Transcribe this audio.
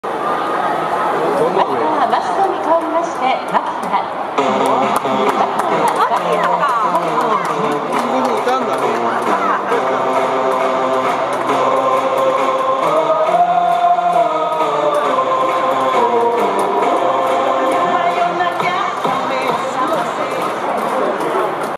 マスクに変わりまして、マキタ